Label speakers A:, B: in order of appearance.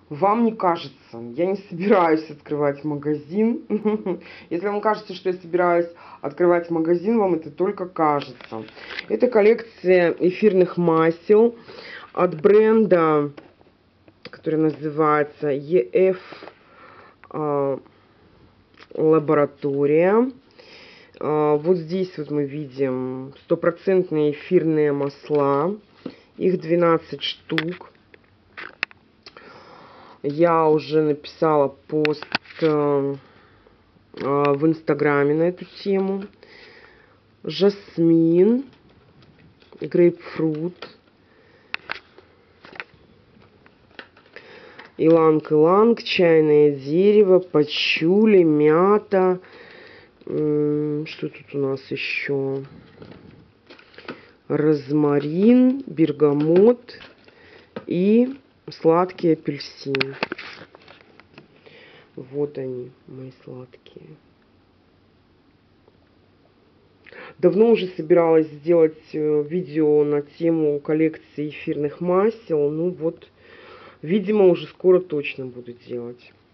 A: вам не кажется. Я не собираюсь открывать магазин. Если вам кажется, что я собираюсь открывать магазин, вам это только кажется. Это коллекция эфирных масел от бренда, который называется EF Лаборатория. Вот здесь вот мы видим стопроцентные эфирные масла. Их 12 штук. Я уже написала пост в Инстаграме на эту тему. Жасмин, грейпфрут, иланг-иланг, чайное дерево, пачули, мята. Что тут у нас еще? Розмарин, бергамот и сладкий апельсин. Вот они, мои сладкие. Давно уже собиралась сделать видео на тему коллекции эфирных масел. Ну вот, видимо, уже скоро точно буду делать.